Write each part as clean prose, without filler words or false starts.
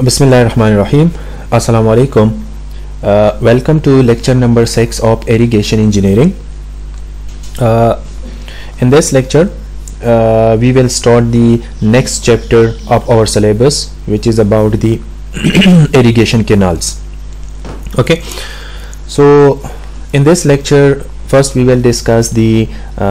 Bismillahirrahmanirrahim. Assalamu alaikum. Welcome to lecture number 6 of irrigation engineering. In this lecture we will start the next chapter of our syllabus, which is about the irrigation canals. Okay, so in this lecture first we will discuss the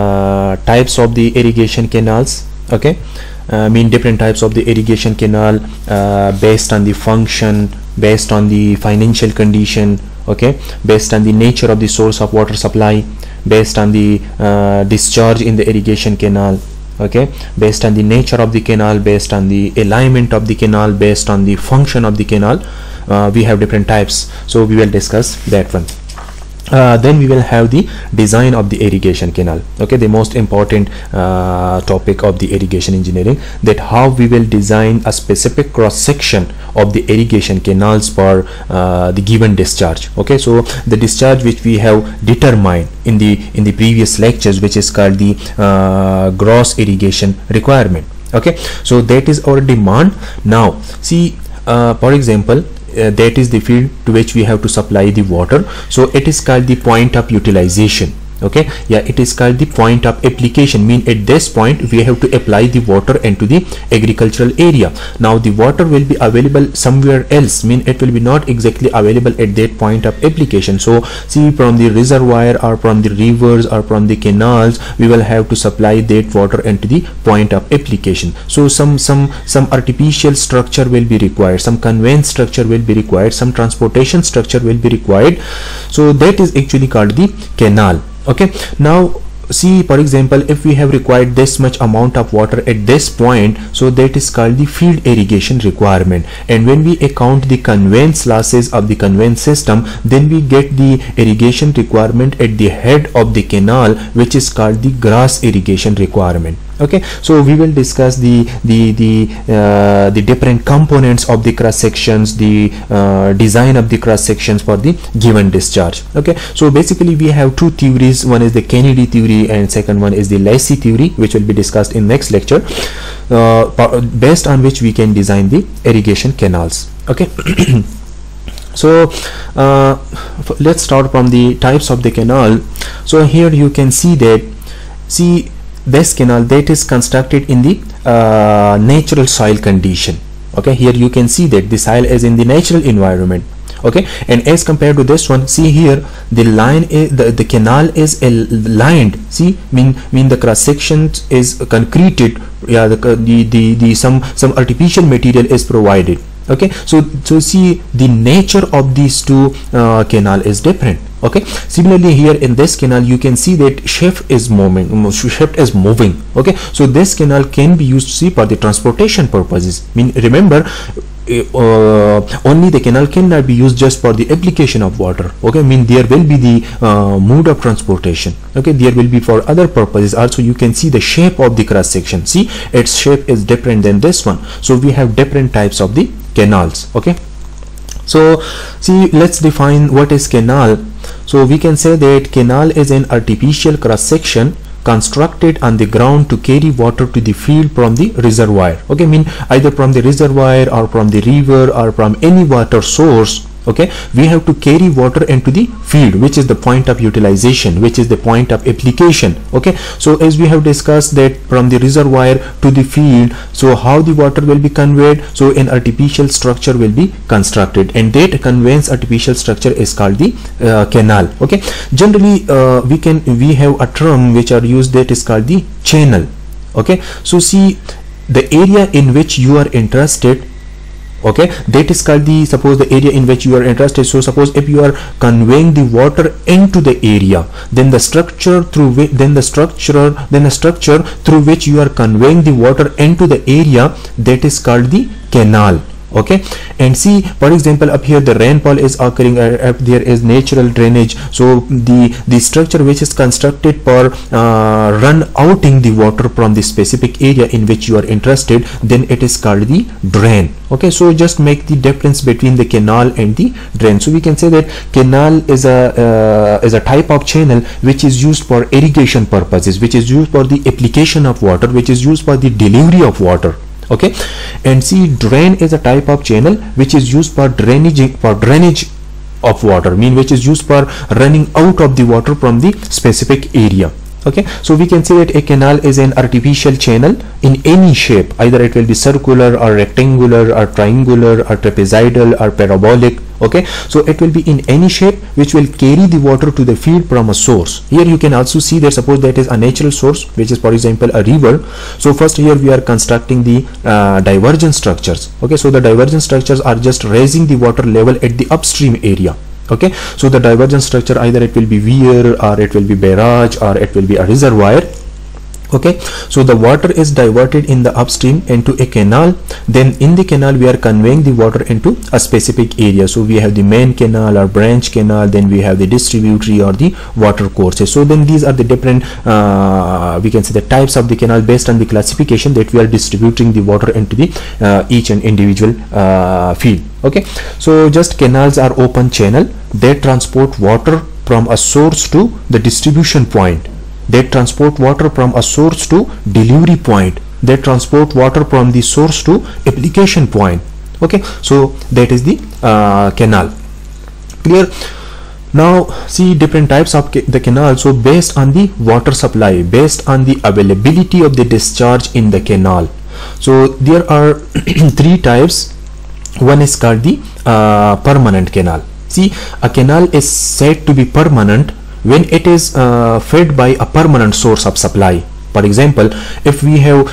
types of the irrigation canals. Okay, different types of the irrigation canal based on the function, based on the financial condition, okay, based on the nature of the source of water supply, based on the discharge in the irrigation canal, okay, based on the nature of the canal, based on the alignment of the canal, based on the function of the canal. We have different types, so we will discuss that one. Then we will have the design of the irrigation canal. Okay, the most important topic of the irrigation engineering, that how we will design a specific cross section of the irrigation canals for the given discharge. Okay, so the discharge which we have determined in the previous lectures, which is called the gross irrigation requirement. Okay, so that is our demand. Now see, for example, that is the field to which we have to supply the water, so it is called the point of utilization. Okay, yeah, it is called the point of application, mean at this point we have to apply the water into the agricultural area. Now the water will be available somewhere else, mean it will be not exactly available at that point of application. So see, from the reservoir or from the rivers or from the canals, we will have to supply that water into the point of application. So some artificial structure will be required, some conveyance structure will be required, some transportation structure will be required. So that is actually called the canal. Okay, now see, for example, if we have required this much amount of water at this point, so that is called the field irrigation requirement. And when we account the conveyance losses of the conveyance system, then we get the irrigation requirement at the head of the canal, which is called the gross irrigation requirement. Okay, so we will discuss the different components of the cross sections, the design of the cross sections for the given discharge. Okay, so basically we have two theories, one is the Kennedy theory and second one is the Lacy theory, which will be discussed in next lecture, based on which we can design the irrigation canals. Okay. So let's start from the types of the canal. So here you can see that, see, this canal that is constructed in the natural soil condition. Okay, here you can see that the soil is in the natural environment. Okay, and as compared to this one, see here the line is the canal is lined. See, mean the cross section is concreted. Yeah, the some artificial material is provided. Okay, so see, the nature of these two canal is different. Okay, similarly here in this canal you can see that shaft is moving. Okay, so this canal can be used, see, for the transportation purposes. Mean, remember, only the canal cannot be used just for the application of water. Okay, mean there will be the mode of transportation. Okay, there will be for other purposes also. You can see the shape of the cross section. See, its shape is different than this one. So we have different types of the canals. Okay, so see, let's define what is canal. So we can say that canal is an artificial cross section constructed on the ground to carry water to the field from the reservoir. Okay, mean either from the reservoir or from the river or from any water source. Okay, we have to carry water into the field, which is the point of utilization, which is the point of application. Okay, so as we have discussed that from the reservoir to the field, so how the water will be conveyed, so an artificial structure will be constructed, and that conveyance artificial structure is called the canal. Okay, generally we have a term which are used that is called the channel. Okay, so see, the area in which you are interested, okay, that is called the, suppose the area in which you are interested. So suppose if you are conveying the water into the area, then the structure through which which you are conveying the water into the area, that is called the canal. Okay, and see, for example, up here the rainfall is occurring, if there is natural drainage, so the structure which is constructed for run outing the water from the specific area in which you are interested, then it is called the drain. Okay, so just make the difference between the canal and the drain. So we can say that canal is a type of channel which is used for irrigation purposes, which is used for the application of water, which is used for the delivery of water. Okay, and see, drain is a type of channel which is used for drainage of water, which is used for running out of the water from the specific area. Okay, so we can say that a canal is an artificial channel in any shape, either it will be circular or rectangular or triangular or trapezoidal or parabolic. Okay, so it will be in any shape which will carry the water to the field from a source. Here you can also see that suppose that is a natural source, which is for example a river. So first here we are constructing the divergent structures. Okay, so the divergent structures are just raising the water level at the upstream area. Okay, so the divergent structure, either it will be weir or it will be barrage or it will be a reservoir. Okay, so the water is diverted in the upstream into a canal. Then in the canal we are conveying the water into a specific area. So we have the main canal or branch canal, then we have the distributary or the water courses. So then these are the different we can say the types of the canal based on the classification that we are distributing the water into the each and individual field. Okay, so just canals are open channel. They transport water from a source to the distribution point. They transport water from a source to delivery point. They transport water from the source to application point. Okay, so that is the canal. Clear? Now see different types of the canal. So based on the water supply, based on the availability of the discharge in the canal, so there are three types. One is called the permanent canal. See, a canal is said to be permanent when it is fed by a permanent source of supply. For example, if we have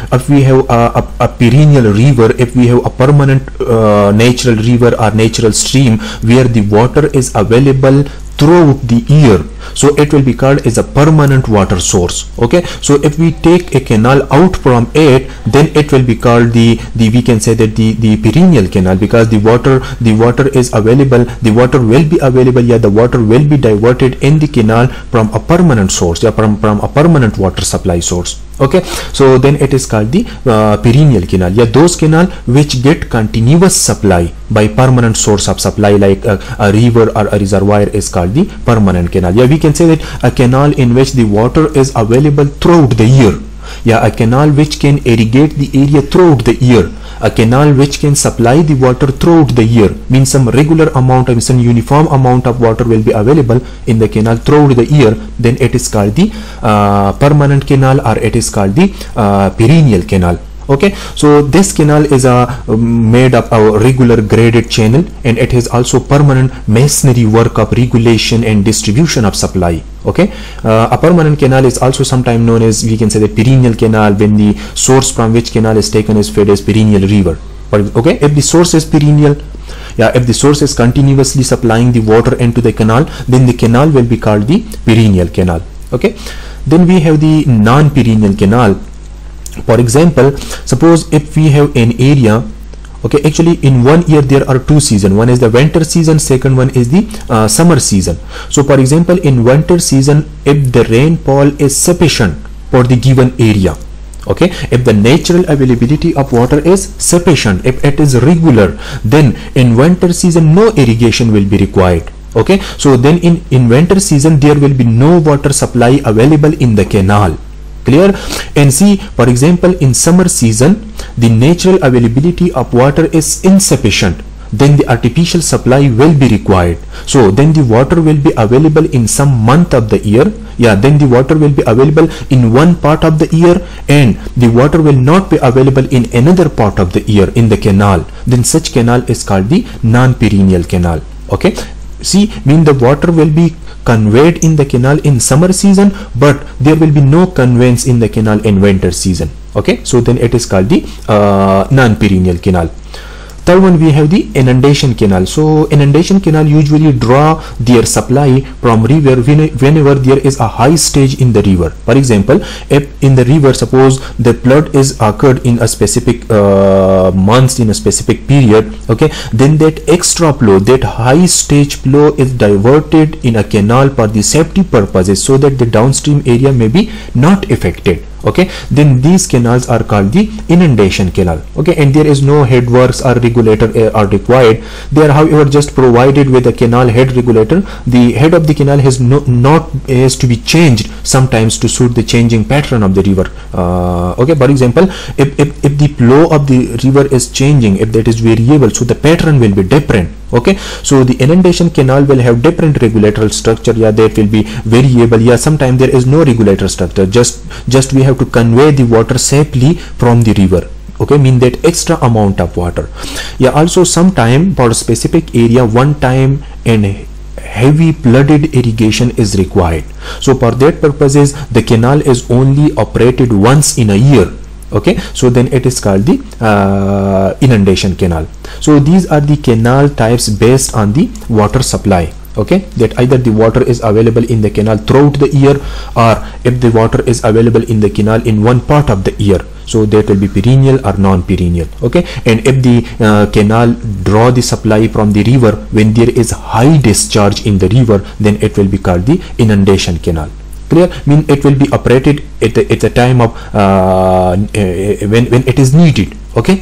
a perennial river, if we have a permanent natural river or natural stream where the water is available throughout the year, so it will be called as a permanent water source. Okay, so if we take a canal out from it, then it will be called the we can say that the perennial canal, because the water is available, the water will be available, yeah, the water will be diverted in the canal from a permanent source, yeah, from a permanent water supply source. Okay, so then it is called the perennial canal, yeah, those canal which get continuous supply by permanent source of supply, like a river or a reservoir is called the permanent canal. Yeah, we can say that a canal in which the water is available throughout the year. Yeah, a canal which can irrigate the area throughout the year. A canal which can supply the water throughout the year, means some regular amount of, some uniform amount of water will be available in the canal throughout the year. Then it is called the permanent canal, or it is called the perennial canal. Okay, so this canal is made of a regular graded channel, and it is also permanent masonry work of regulation and distribution of supply. Okay, a permanent canal is also sometimes known as, we can say, the perennial canal, when the source from which canal is taken is fed as perennial river. Okay, if the source is perennial, yeah, if the source is continuously supplying the water into the canal, then the canal will be called the perennial canal. Okay, then we have the non-perennial canal. For example, suppose if we have an area, okay, actually in one year there are two seasons. One is the winter season, second one is the summer season. So for example, in winter season, if the rainfall is sufficient for the given area, okay, if the natural availability of water is sufficient, if it is regular, then in winter season no irrigation will be required. Okay, so then in winter season there will be no water supply available in the canal. Clear? And see, for example, in summer season the natural availability of water is insufficient, then the artificial supply will be required. So then the water will be available in some month of the year, yeah, then the water will be available in one part of the year, and the water will not be available in another part of the year in the canal. Then such canal is called the non-perennial canal. Okay, see, mean the water will be conveyed in the canal in summer season, but there will be no conveyance in the canal in winter season. Okay, so then it is called the non-perennial canal. Third one, we have the inundation canal. So inundation canal usually draw their supply from river whenever there is a high stage in the river. For example, if in the river, suppose the flood is occurred in a specific months, in a specific period, okay, then that extra flow, that high stage flow is diverted in a canal for the safety purposes, so that the downstream area may be not affected. okay, then these canals are called the inundation canal, okay, and there is no headworks or regulator are required. They are however just provided with a canal head regulator. The head of the canal has has to be changed sometimes to suit the changing pattern of the river. Okay, for example, if the flow of the river is changing, if that is variable, so the pattern will be different. Okay, so the inundation canal will have different regulator structure. Yeah, that will be variable. Yeah, sometimes there is no regulator structure, just we have to convey the water safely from the river. Okay, mean that extra amount of water. Yeah, also sometime for a specific area, one time and heavy flooded irrigation is required. So for that purposes, the canal is only operated once in a year. Okay, so then it is called the inundation canal. So these are the canal types based on the water supply. Okay, that either the water is available in the canal throughout the year, or if the water is available in the canal in one part of the year, so that will be perennial or non-perennial. Okay, and if the canal draw the supply from the river when there is high discharge in the river, then it will be called the inundation canal. Clear? Mean it will be operated at the time of when it is needed. Okay.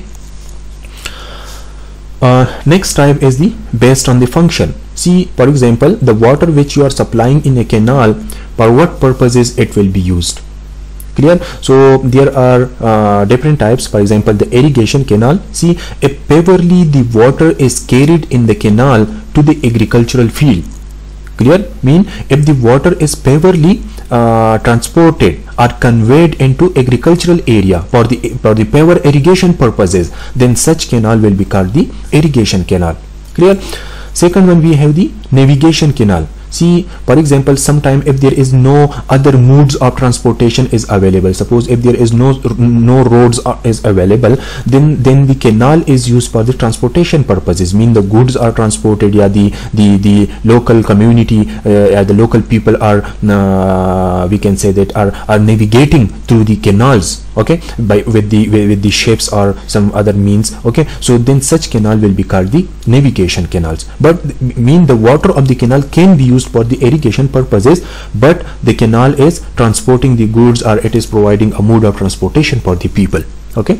Next type is the based on the function. See, for example, the water which you are supplying in a canal, for what purposes it will be used. Clear? So there are different types. For example, the irrigation canal. See, if favorably the water is carried in the canal to the agricultural field. Clear? Mean if the water is favorably transported or conveyed into agricultural area for the power irrigation purposes, then such canal will be called the irrigation canal. Clear? Second one, we have the navigation canal. See, for example, sometime if there is no other modes of transportation is available, suppose if there is no roads is available, then the canal is used for the transportation purposes. Mean the goods are transported. Yeah, the local community, the local people are we can say that are navigating through the canals. Okay, with the ships or some other means. Okay, so then such canal will be called the navigation canals. But mean the water of the canal can be used for the irrigation purposes, but the canal is transporting the goods, or it is providing a mode of transportation for the people. Okay.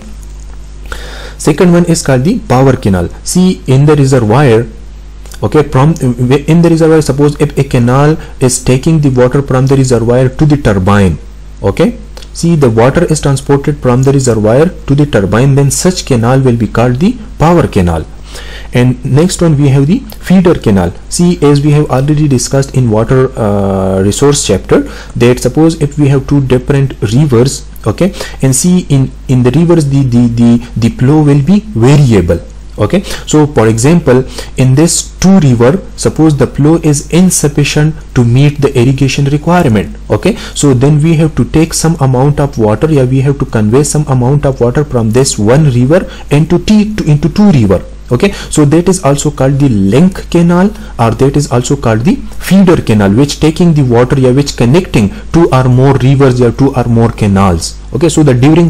Second one is called the power canal. See, in the reservoir, okay, in the reservoir, suppose if a canal is taking the water from the reservoir to the turbine. Okay, see, the water is transported from the reservoir to the turbine, then such canal will be called the power canal. And next one, we have the feeder canal. See, as we have already discussed in water resource chapter, that suppose if we have two different rivers, okay, and see in the rivers the flow will be variable. Okay, so for example, in this two river, suppose the flow is insufficient to meet the irrigation requirement. Okay, so then we have to take some amount of water. Yeah, we have to convey some amount of water from this one river into two river. Okay, so that is also called the link canal, or that is also called the feeder canal, which taking the water, yeah, which connecting two or more rivers, yeah, two or more canals. Okay, so that during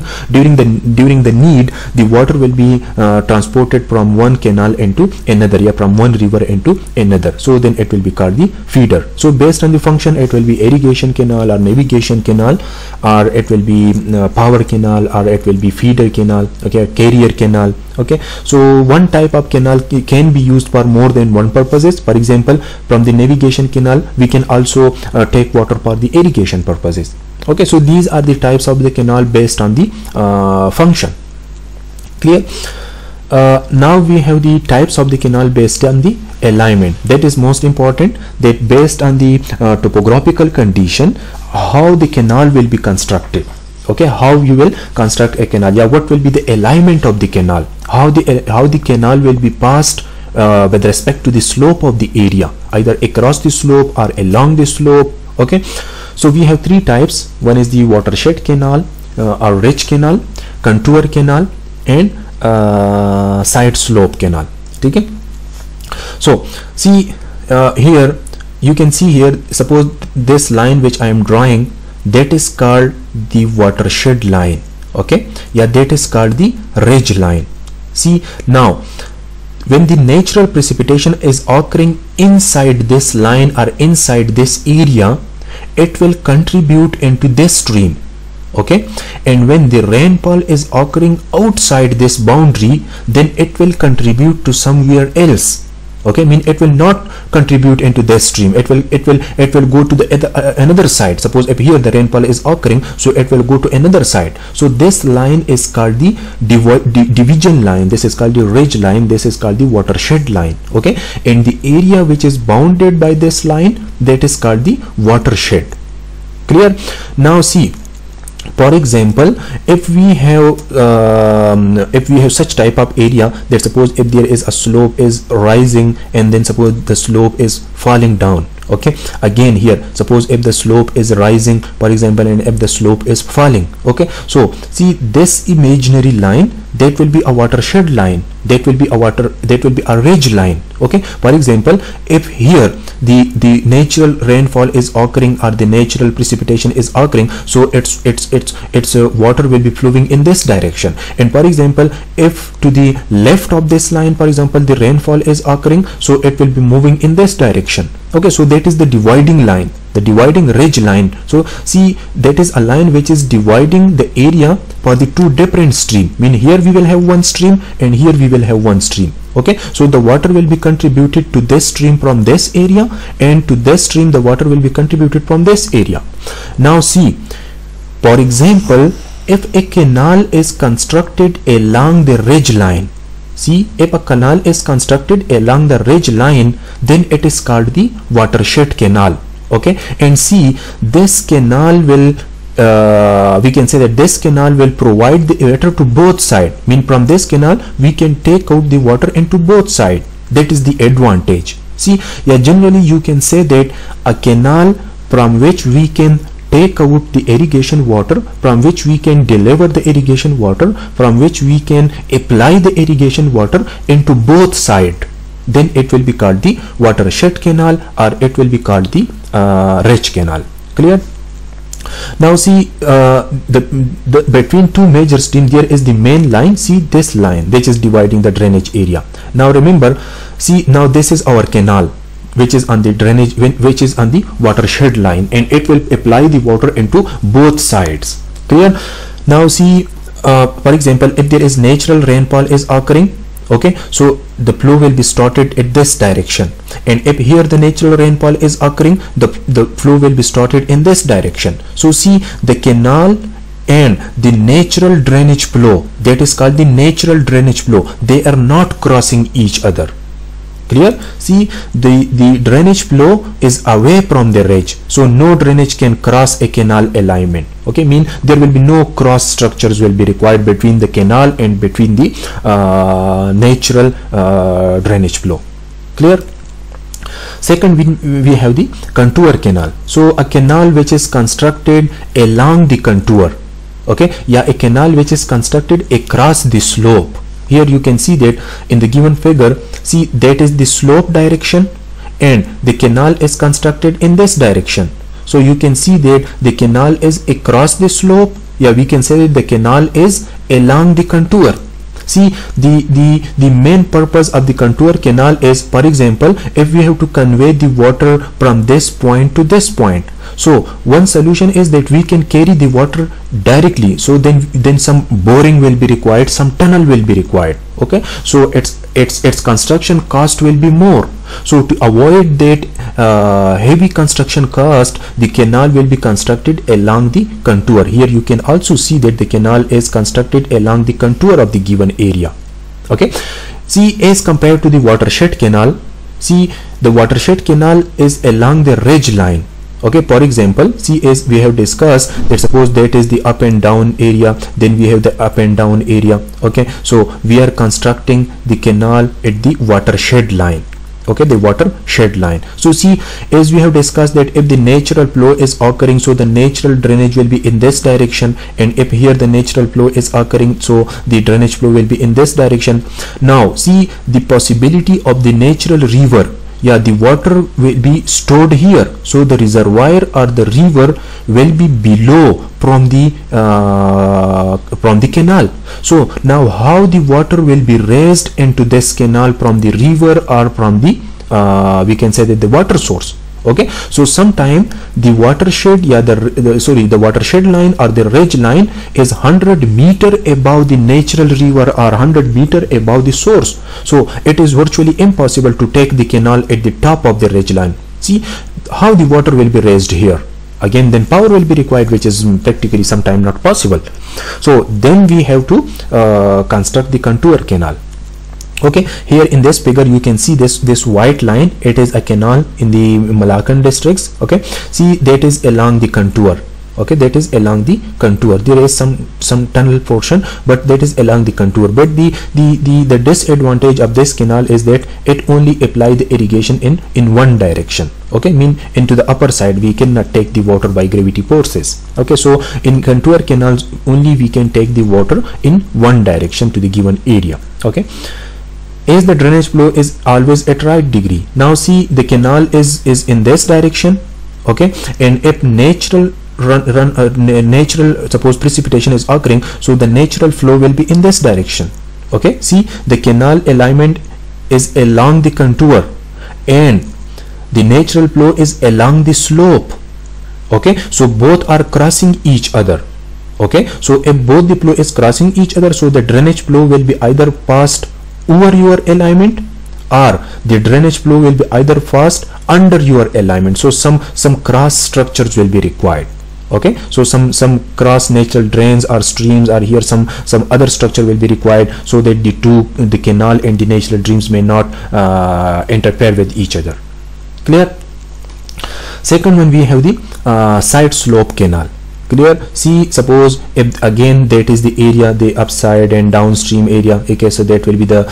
the need, the water will be transported from one canal into another, yeah, from one river into another. So then it will be called the feeder. So based on the function, it will be irrigation canal or navigation canal, or it will be power canal, or it will be feeder canal. Okay, carrier canal. Okay, so one type of canal can be used for more than one purposes. For example, from the navigation canal, we can also take water for the irrigation purposes. Okay, so these are the types of the canal based on the function. Clear? Now we have the types of the canal based on the alignment. That is most important, that based on the topographical condition, how the canal will be constructed. Okay, how you will construct a canal. Yeah, what will be the alignment of the canal, how the canal will be passed with respect to the slope of the area, either across the slope or along the slope. Okay, so we have three types. One is the watershed canal, or ridge canal, contour canal, and side slope canal. Okay, so see here you can see here, suppose this line which I am drawing, that is called the watershed line. Okay, yeah, that is called the ridge line. See, now when the natural precipitation is occurring inside this line or inside this area, it will contribute into this stream. okay, and when the rainfall is occurring outside this boundary, then it will contribute to somewhere else. Okay, mean it will not contribute into this stream. It will go to the another side. Suppose if here the rainfall is occurring, so it will go to another side. So this line is called the division line. This is called the ridge line. This is called the watershed line. Okay, and the area which is bounded by this line, that is called the watershed. Clear? Now see, for example, if we have such type of area that suppose if there is a slope is rising and then suppose the slope is falling down. Okay, again here suppose if the slope is rising, for example, and if the slope is falling. Okay, so see this imaginary line, that will be a watershed line, that will be a ridge line. Okay, for example, if here the natural rainfall is occurring or the natural precipitation is occurring, so its water will be flowing in this direction. And for example, if to the left of this line, for example, the rainfall is occurring, so it will be moving in this direction. Okay, so that is the dividing line, the dividing ridge line. So see, that is a line which is dividing the area for the two different stream. Mean here we will have one stream and here we will have one stream. Okay, so the water will be contributed to this stream from this area, and to this stream the water will be contributed from this area. Now see, for example, if a canal is constructed along the ridge line, see, if a canal is constructed along the ridge line, then it is called the watershed canal. Okay, and see, this canal will we can say that this canal will provide the water to both sides. Mean from this canal we can take out the water into both sides. That is the advantage. See, yeah, generally you can say that a canal from which we can take out the irrigation water, from which we can deliver the irrigation water, from which we can apply the irrigation water into both sides, then it will be called the watershed canal, or it will be called the ridge canal. Clear? Now see, between two major streams there is the main line. See this line which is dividing the drainage area. Now remember, see, now this is our canal which is on the drainage, which is on the watershed line, and it will apply the water into both sides. Clear? Now see, for example, if there is natural rainfall is occurring, okay, so the flow will be started at this direction, and if here the natural rainfall is occurring, the flow will be started in this direction. So see, the canal and the natural drainage flow, that is called the natural drainage flow, they are not crossing each other. Clear? See, the drainage flow is away from the ridge, so no drainage can cross a canal alignment. Okay, mean there will be no cross structures will be required between the canal and between the natural drainage flow. Clear? Second, we have the contour canal. So a canal which is constructed along the contour. Okay, yeah, a canal which is constructed across the slope. Here you can see that in the given figure, see, that is the slope direction, and the canal is constructed in this direction. So you can see that the canal is across the slope. Yeah, we can say that the canal is along the contour. See, the main purpose of the contour canal is, for example, if we have to convey the water from this point to this point, so one solution is that we can carry the water directly. So then some boring will be required, some tunnel will be required. Okay, so its construction cost will be more. So to avoid that heavy construction cost, the canal will be constructed along the contour. Here you can also see that the canal is constructed along the contour of the given area. Okay, see, as compared to the watershed canal, see, the watershed canal is along the ridge line. Okay, for example, see, as we have discussed that suppose that is the up and down area, then we have the up and down area. Okay, so we are constructing the canal at the watershed line. Okay, the watershed line. So see, as we have discussed that if the natural flow is occurring, so the natural drainage will be in this direction, and if here the natural flow is occurring, so the drainage flow will be in this direction. Now see, the possibility of the natural river, yeah, the water will be stored here, so the reservoir or the river will be below from the canal. So now how the water will be raised into this canal from the river or from the we can say that the water source. Okay, so sometime the watershed, the watershed line or the ridge line is 100 meter above the natural river or 100 meter above the source. So it is virtually impossible to take the canal at the top of the ridge line. See how the water will be raised here. Again, then power will be required, which is practically sometime not possible. So then we have to construct the contour canal. Okay, here in this figure you can see this white line. It is a canal in the Malakand districts. Okay, see that is along the contour. Okay, that is along the contour. There is some tunnel portion, but that is along the contour. But the disadvantage of this canal is that it only applies the irrigation in one direction. Okay, mean into the upper side we cannot take the water by gravity forces. Okay, so in contour canals only we can take the water in one direction to the given area. Okay, as the drainage flow is always at right degree. Now see, the canal is in this direction. Okay, and if natural suppose precipitation is occurring, so the natural flow will be in this direction. Okay, see, the canal alignment is along the contour and the natural flow is along the slope. Okay, so both are crossing each other. Okay, so if both the flow is crossing each other, so the drainage flow will be either passed over your alignment or the drainage flow will be either passed under your alignment. So some cross structures will be required. Okay, so some cross natural drains or streams, or here some other structure will be required, so that the canal and the natural streams may not interfere with each other. Clear? Second one, we have the side slope canal. Clear? See, suppose if again that is the area, the upside and downstream area. Okay, so that will be the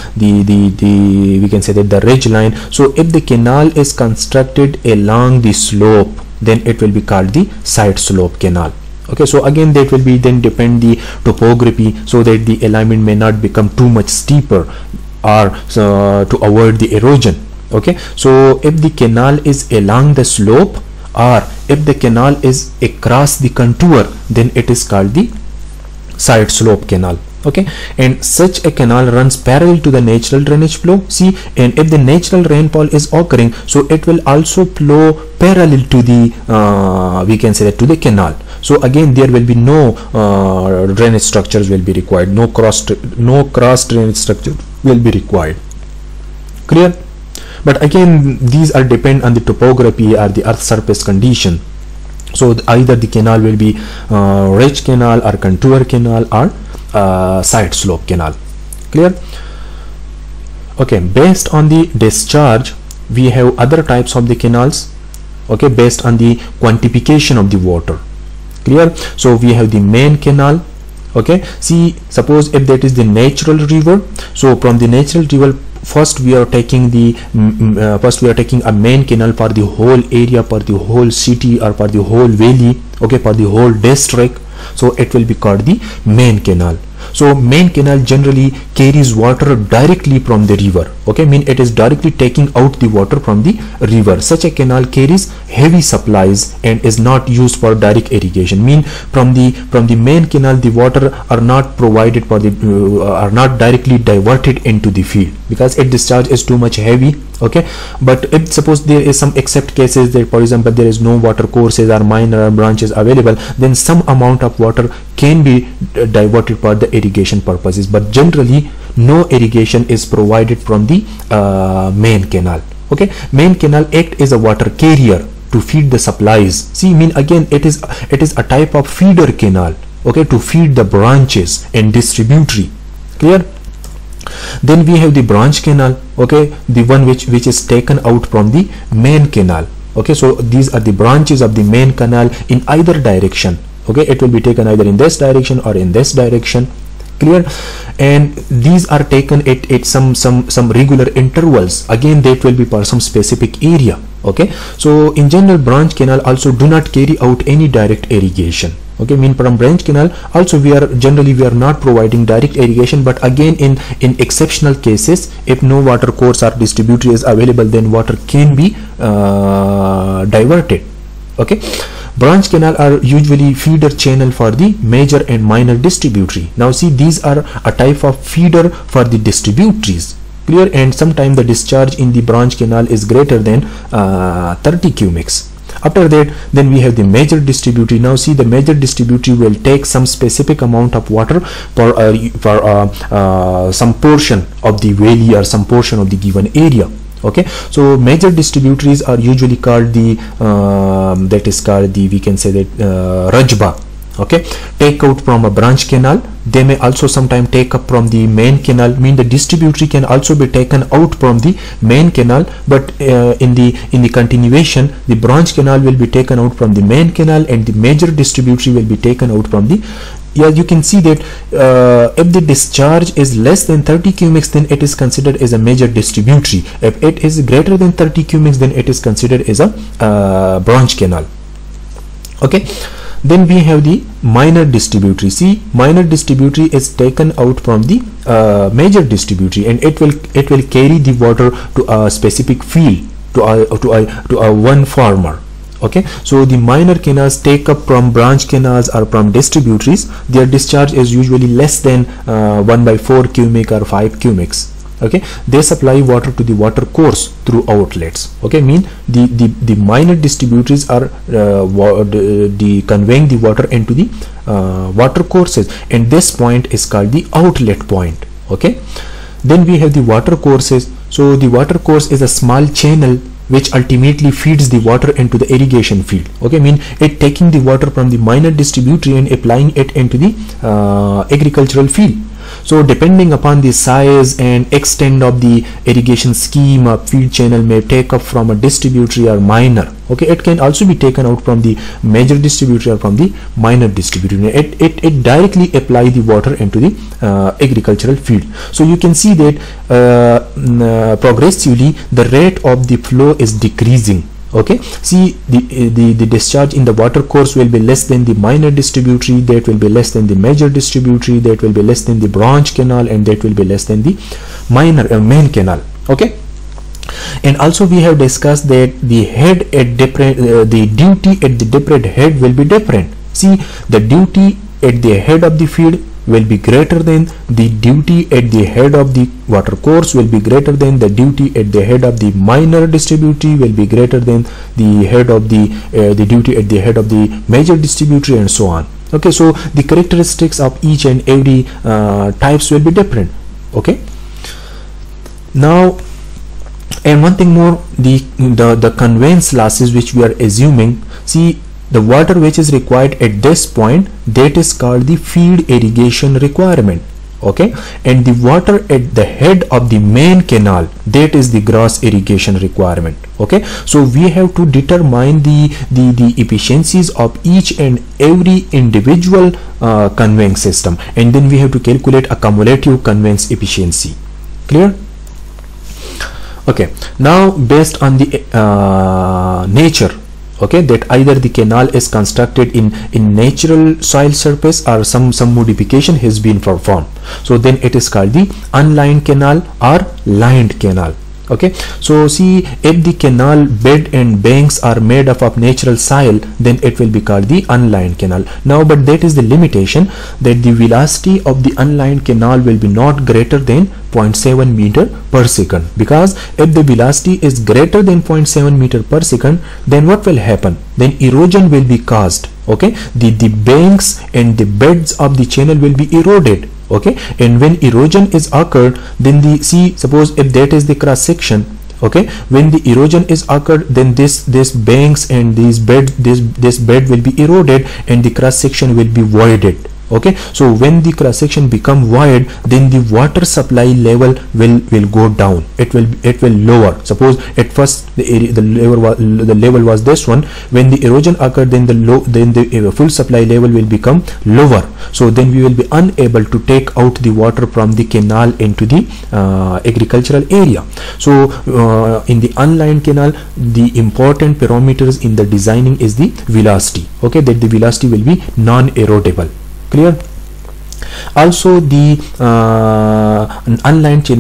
we can say that the ridge line. So if the canal is constructed along the slope, then it will be called the side slope canal. Okay, so again that will be then depend the topography, so that the alignment may not become too much steeper, or to avoid the erosion. Okay, so if the canal is along the slope or if the canal is across the contour, then it is called the side slope canal. Okay, and such a canal runs parallel to the natural drainage flow. See, and if the natural rainfall is occurring, so it will also flow parallel to the we can say that to the canal. So again there will be no drainage structures will be required, no cross drainage structure will be required. Clear? But again these are depend on the topography or the earth surface condition. So either the canal will be ridge canal or contour canal or side slope canal. Clear? Okay, based on the discharge we have other types of the canals. Okay, based on the quantification of the water. Clear? So we have the main canal. Okay, see, suppose if that is the natural river, so from the natural river first we are taking the a main canal for the whole area, for the whole city or for the whole valley. Okay, for the whole district. So it will be called the main canal. So main canal generally carries water directly from the river. Okay, mean it is directly taking out the water from the river. Such a canal carries heavy supplies and is not used for direct irrigation. Mean from the main canal the water are not provided for the are not directly diverted into the field, because its discharge is too much heavy. Okay, but if suppose there is some except cases that, for example, there is no water courses or minor branches available, then some amount of water can be diverted for the irrigation purposes, but generally no irrigation is provided from the main canal. Okay, main canal act as a water carrier to feed the supplies. See, mean again it is a type of feeder canal. Okay, to feed the branches and distributary. Clear? Then we have the branch canal. Okay, the one which is taken out from the main canal. Okay, so these are the branches of the main canal in either direction. Okay, it will be taken either in this direction or in this direction. Clear? And these are taken at some regular intervals. Again that will be for some specific area. Okay, so in general branch canal also do not carry out any direct irrigation. Okay, mean from branch canal also we are not providing direct irrigation, but again in exceptional cases, if no water course or distributary is available, then water can be diverted. Okay, branch canal are usually feeder channel for the major and minor distributary. Now see, these are a type of feeder for the distributaries. clear, and sometimes the discharge in the branch canal is greater than 30 cubics. After that, then we have the major distributary. Now see, the major distributary will take some specific amount of water for some portion of the valley or some portion of the given area. Okay, so major distributaries are usually called the that is called the, we can say that, rajba. Okay, take out from a branch canal. They may also sometimes take up from the main canal. Mean the distributary can also be taken out from the main canal, but in the continuation, the branch canal will be taken out from the main canal, and the major distributary will be taken out from the. Yeah, you can see that if the discharge is less than 30 cubics, then it is considered as a major distributary. If it is greater than 30 cubics, then it is considered as a branch canal. Okay. Then we have the minor distributary. See, minor distributary is taken out from the major distributary, and it will carry the water to a specific field, to a one farmer. Okay, so the minor canals take up from branch canals or from distributaries. Their discharge is usually less than 1/4 cubic or 5 cubics. Okay, they supply water to the water course through outlets. Okay, mean the minor distributaries are conveying the water into the water courses, and this point is called the outlet point. Okay, then we have the water courses. So the water course is a small channel which ultimately feeds the water into the irrigation field. Okay, mean it taking the water from the minor distributary and applying it into the agricultural field. So depending upon the size and extent of the irrigation scheme, a field channel may take up from a distributary or minor. Okay, it can also be taken out from the major distributary or from the minor distributary. It directly apply the water into the agricultural field. So you can see that progressively the rate of the flow is decreasing. Okay, see, the discharge in the water course will be less than the minor distributary, that will be less than the major distributary, that will be less than the branch canal, and that will be less than the main canal. Okay, and also we have discussed that the head at different the duty at the different head will be different. See, the duty at the head of the field will be greater than the duty at the head of the water course, will be greater than the duty at the head of the minor distributary, will be greater than the head of the duty at the head of the major distributary, and so on. Okay, so the characteristics of each and every types will be different. Okay, now, and one thing more, the conveyance losses which we are assuming. See, the water which is required at this point, that is called the field irrigation requirement. Okay, and the water at the head of the main canal, that is the gross irrigation requirement. Okay, so we have to determine the efficiencies of each and every individual conveying system, and then we have to calculate a cumulative conveyance efficiency. Clear? Okay, now based on the nature, okay, that either the canal is constructed in natural soil surface or some modification has been performed, so then it is called the unlined canal or lined canal. Okay, so see, if the canal bed and banks are made up of natural soil, then it will be called the unlined canal. Now, but that is the limitation, that the velocity of the unlined canal will be not greater than 0.7 meter per second, because if the velocity is greater than 0.7 meter per second, then what will happen? Then erosion will be caused. Okay, the banks and the beds of the channel will be eroded. Okay, and when erosion is occurred, then suppose if that is the cross section. Okay, when the erosion is occurred, then this banks and this bed will be eroded, and the cross section will be voided. Okay, so when the cross section become void, then the water supply level will go down. It will lower. Suppose at first the level was this one. When the erosion occurred, then the full supply level will become lower. So then we will be unable to take out the water from the canal into the agricultural area. So in the unlined canal, the important parameters in the designing is the velocity. Okay, that the velocity will be non-erodible. Clear? Also, the unlined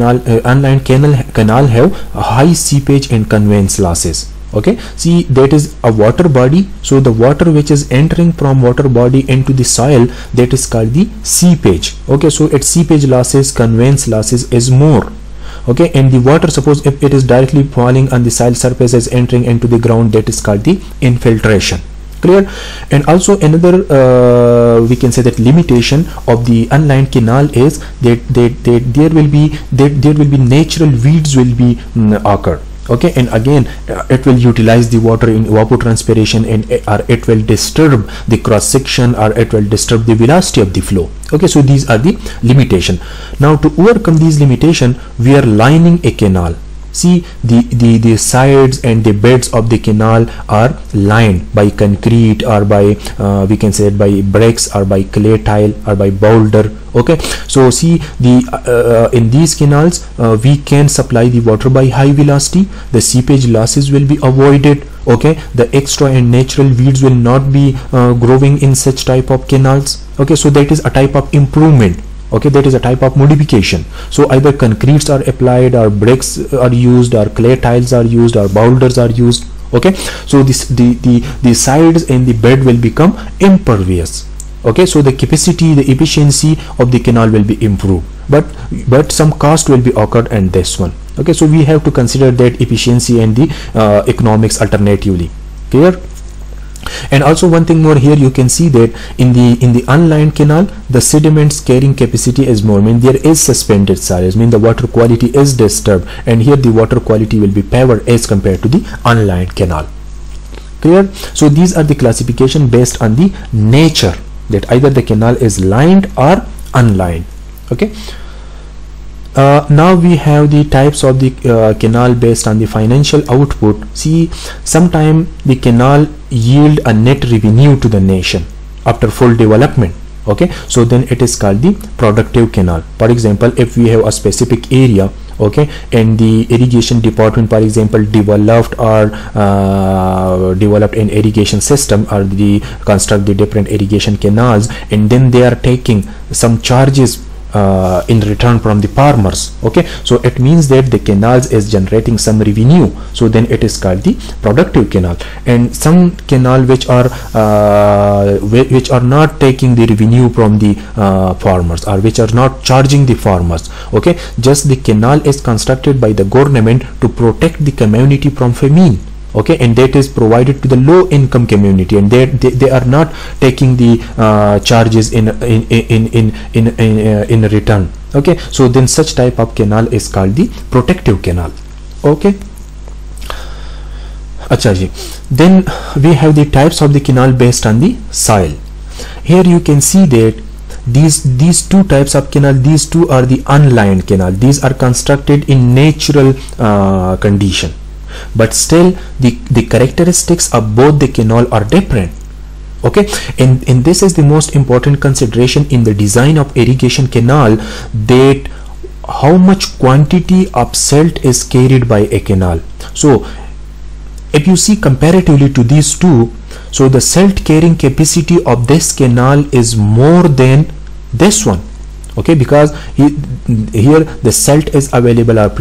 canal have high seepage and conveyance losses. Okay, see, that is a water body, so the water which is entering from water body into the soil, that is called the seepage. Okay, so its seepage losses, conveyance losses is more. okay, and the water, suppose if it is directly falling on the soil surface, is entering into the ground, that is called the infiltration. Clear? And also another we can say that limitation of the unlined canal is that there will be natural weeds will be occur. Okay, and again it will utilize the water in evapotranspiration, and or it will disturb the cross section, or it will disturb the velocity of the flow. Okay, so these are the limitation. Now to overcome these limitation, we are lining a canal. See, the sides and the beds of the canal are lined by concrete, or by we can say it by bricks, or by clay tile, or by boulder. Okay, so see, the in these canals we can supply the water by high velocity. The seepage losses will be avoided. Okay, the extra and natural weeds will not be growing in such type of canals. Okay, so that is a type of improvement. Okay, that is a type of modification. So either concretes are applied, or bricks are used, or clay tiles are used, or boulders are used. Okay, so this the sides and the bed will become impervious. Okay, so the capacity, the efficiency of the canal will be improved, but some cost will be occurred in this one. Okay, so we have to consider that efficiency and the economics alternatively. Clear? And also one thing more here, you can see that in the unlined canal, the sediments carrying capacity is more, mean there is suspended solids, mean the water quality is disturbed, and here the water quality will be favored as compared to the unlined canal. Clear? So these are the classification based on the nature, that either the canal is lined or unlined. Okay. Now we have the types of the canal based on the financial output. See, sometime the canal yield a net revenue to the nation after full development. Okay, so then it is called the productive canal. For example, if we have a specific area, okay, and the irrigation department, for example, developed an irrigation system, or the construct the different irrigation canals, and then they are taking some charges in return from the farmers. Okay, so it means that the canals is generating some revenue, so then it is called the productive canal. And some canal which are not taking the revenue from the farmers, or which are not charging the farmers. Okay, just the canal is constructed by the government to protect the community from famine. Okay, and that is provided to the low income community, and they are not taking the charges in return. Okay, so then such type of canal is called the protective canal. Okay, acha ji. Then we have the types of the canal based on the soil. Here you can see that these two types of canal, these two are the unlined canal. These are constructed in natural condition, but still the characteristics of both the canal are different. Okay, and this is the most important consideration in the design of irrigation canal, that how much quantity of silt is carried by a canal. So if you see comparatively to these two, so the silt carrying capacity of this canal is more than this one. Okay, because here the silt is available, or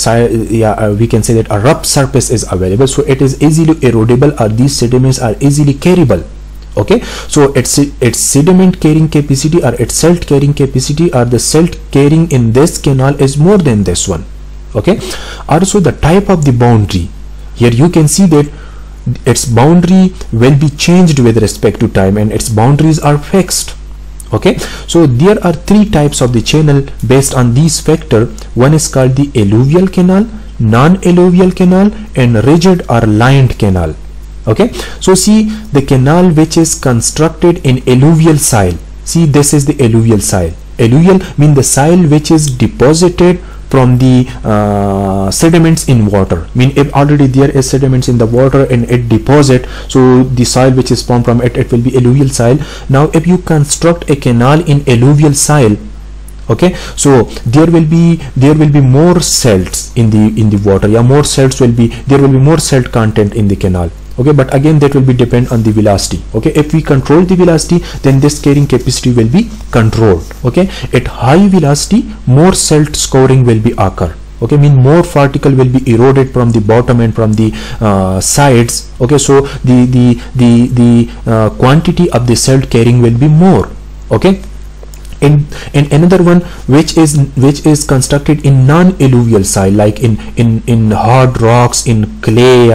we can say that a rough surface is available, so it is easily erodible, or these sediments are easily carryable. Okay, so its sediment carrying capacity, or its silt carrying capacity, or the silt carrying in this canal is more than this one. Okay, also the type of the boundary, here you can see that its boundary will be changed with respect to time, and its boundaries are fixed. Okay, so there are three types of the channel based on these factors. One is called the alluvial canal, non-alluvial canal, and rigid or lined canal. Okay, so see the canal which is constructed in alluvial soil. See, this is the alluvial soil. Alluvial mean the soil which is deposited from the sediments in water. Mean if already there is sediments in the water and it deposit, so the soil which is formed from it will be alluvial soil. Now if you construct a canal in alluvial soil, okay, so there will be more salts in the water. Yeah, more salts will be, there will be more salt content in the canal. Okay, but again that will be depend on the velocity. Okay, if we control the velocity, then this carrying capacity will be controlled. Okay, at high velocity more salt scoring will be occur. Okay, mean more particle will be eroded from the bottom and from the sides. Okay, so the quantity of the salt carrying will be more. Okay, and another one which is constructed in non-alluvial soil, like in hard rocks, in clay,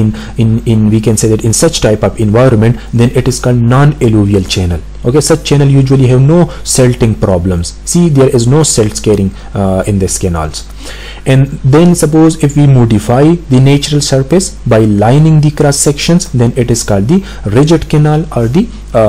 in we can say that in such type of environment, then it is called non-alluvial channel. Okay, such channel usually have no silting problems. See, there is no silt carrying in these canals. And then suppose if we modify the natural surface by lining the cross sections, then it is called the rigid canal, or the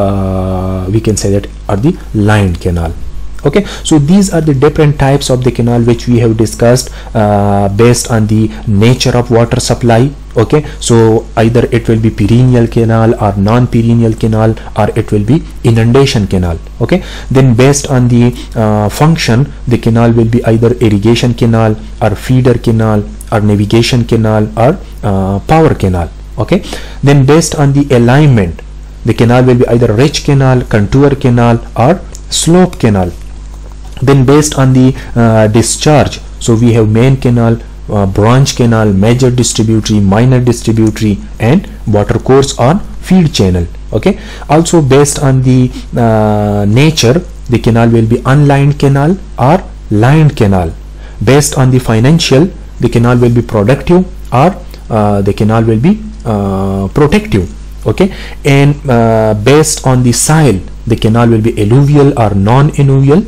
we can say that, or the lined canal. Okay, so these are the different types of the canal which we have discussed based on the nature of water supply. Okay, so either it will be perennial canal or non-perennial canal, or it will be inundation canal. Okay, then based on the function, the canal will be either irrigation canal or feeder canal or navigation canal or power canal. Okay, then based on the alignment, the canal will be either ridge canal, contour canal or slope canal. Then based on the discharge, so we have main canal, branch canal, major distributary, minor distributary, and water course or feed channel. Okay, also based on the nature, the canal will be unlined canal or lined canal. Based on the financial, the canal will be productive or the canal will be protective. Okay, and based on the soil, the canal will be alluvial or non-alluvial,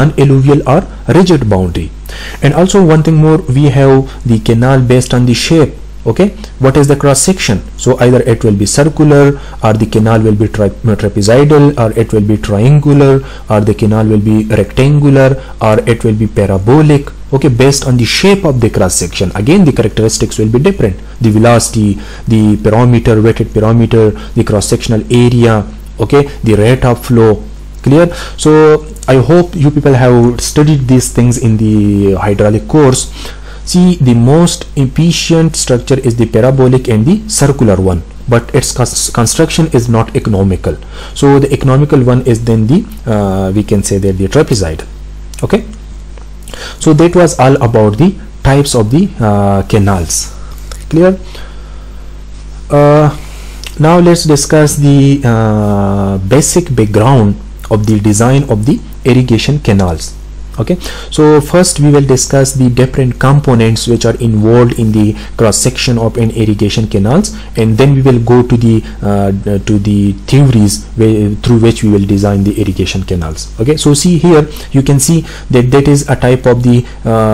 or rigid boundary. And also one thing more, we have the canal based on the shape. Okay, what is the cross section? So either it will be circular, or the canal will be trapezoidal, or it will be triangular, or the canal will be rectangular, or it will be parabolic. Okay, based on the shape of the cross section, again the characteristics will be different: the velocity, the parameter, weighted parameter, the cross sectional area, okay, the rate of flow. Clear? So I hope you people have studied these things in the hydraulic course. See, the most efficient structure is the parabolic and the circular one, but its construction is not economical. So the economical one is then the we can say that the trapezoid. Okay, so that was all about the types of the canals. Clear? Now let's discuss the basic background of the design of the irrigation canals. Okay, so first we will discuss the different components which are involved in the cross section of an irrigation canals, and then we will go to the theories through which we will design the irrigation canals. Okay, so see here, you can see that is a type of the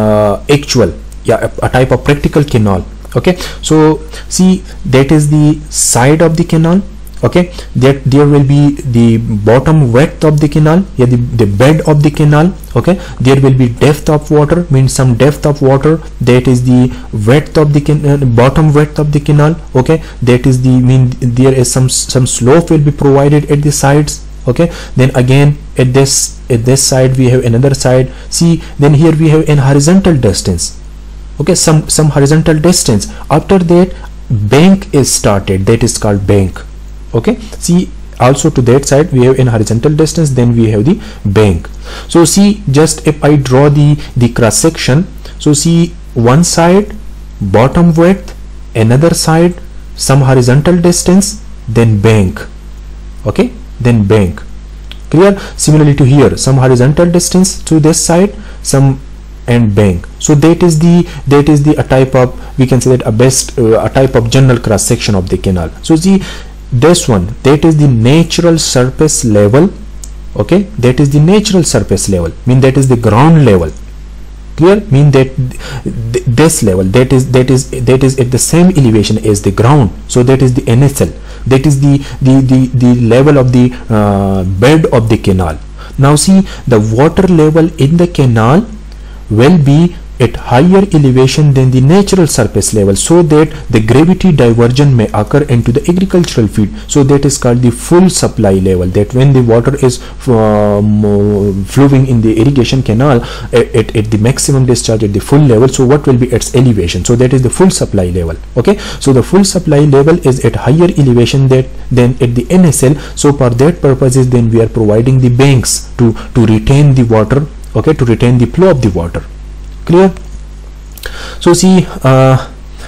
a type of practical canal. Okay, so see, that is the side of the canal. Okay, that there will be the bottom width of the canal, yeah, the bed of the canal. Okay, there will be depth of water, means some depth of water, that is the width of the bottom width of the canal. Okay, that is the there is some slope will be provided at the sides. Okay, then again at this side we have another side. See, then here we have an horizontal distance. Okay, some horizontal distance. After that, bank is started, that is called bank. Okay, see, also to that side we have in horizontal distance, then we have the bank. So see, just if I draw the cross section, so see, one side bottom width, another side some horizontal distance, then bank. Okay, then bank. Clear? Similarly to here, some horizontal distance to this side, some, and bank. So that is the a type of, we can say that a type of general cross section of the canal. So see, this one, that is the natural surface level. Okay, that is the natural surface level, mean that is the ground level. Clear? Mean that this level, that is at the same elevation as the ground. So that is the NSL, that is the level of the bed of the canal. Now see, the water level in the canal will be at higher elevation than the natural surface level, so that the gravity diversion may occur into the agricultural field. So that is called the full supply level, that when the water is flowing in the irrigation canal at the maximum discharge at the full level, so what will be its elevation? So that is the full supply level. Okay, so the full supply level is at higher elevation than at the NSL. So for that purposes, then we are providing the banks to retain the water. Okay, to retain the flow of the water. Clear? So see,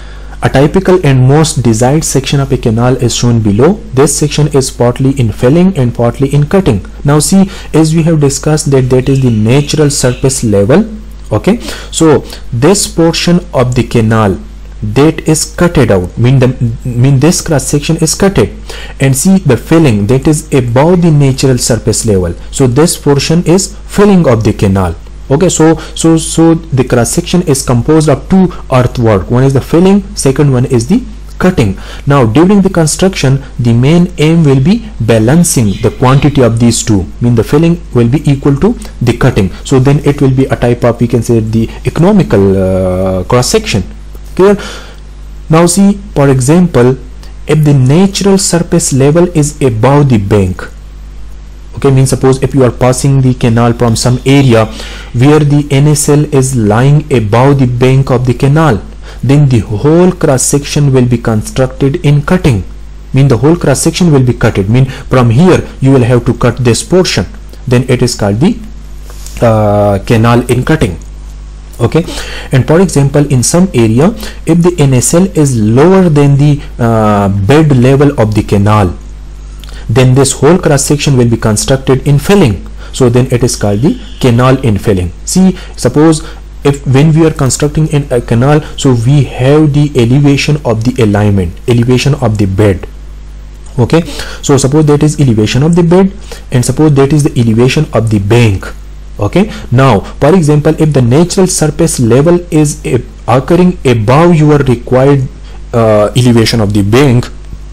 A typical and most desired section of a canal is shown below. This section is partly in filling and partly in cutting. Now see, as we have discussed that is the natural surface level. Okay, so this portion of the canal that is cutted out, mean this cross section is cutted, and see the filling that is above the natural surface level. So this portion is filling of the canal. Okay, so the cross section is composed of two earthwork. One is the filling, second one is the cutting. Now during the construction, the main aim will be balancing the quantity of these two, mean the filling will be equal to the cutting. So then it will be a type of, we can say, the economical cross section. Clear? Now see, for example, if the natural surface level is above the bank, okay, means suppose if you are passing the canal from some area where the NSL is lying above the bank of the canal, then the whole cross section will be constructed in cutting. Mean the whole cross section will be cutted, mean from here you will have to cut this portion, then it is called the canal in cutting. Okay, and for example, in some area, if the NSL is lower than the bed level of the canal, then this whole cross section will be constructed in filling. So then it is called the canal in filling. See, suppose if when we are constructing in a canal, so we have the elevation of the alignment, elevation of the bed. Okay, so suppose that is elevation of the bed, and suppose that is the elevation of the bank. Okay, now for example, if the natural surface level is occurring above your required elevation of the bank,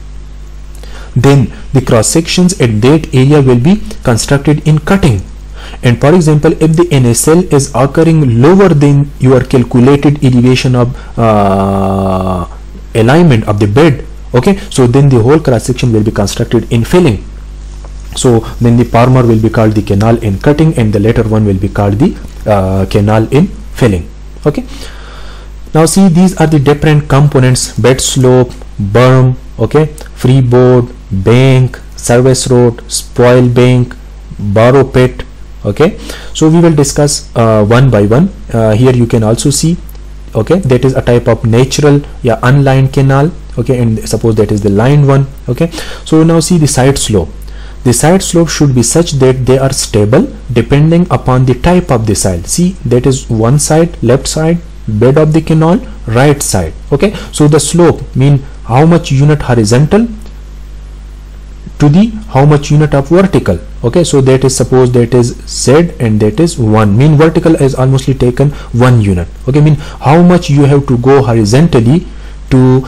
then the cross sections at that area will be constructed in cutting. And for example, if the NSL is occurring lower than your calculated elevation of alignment of the bed, okay, so then the whole cross section will be constructed in filling. So then the former will be called the canal in cutting, and the later one will be called the canal in filling. Okay, now see, these are the different components: bed slope, berm, okay, freeboard, bank, service road, spoil bank, borrow pit. Okay, so we will discuss one by one. Here you can also see, okay, that is a type of natural, yeah, unlined canal. Okay, and suppose that is the lined one. Okay, so now see the side slope. The side slope should be such that they are stable depending upon the type of the side. See, that is one side, left side, bed of the canal, right side. Okay, so the slope mean how much unit horizontal to the how much unit of vertical. Okay, so that is, suppose that is Z and that is 1, mean vertical is almostly taken 1 unit. Okay, mean how much you have to go horizontally to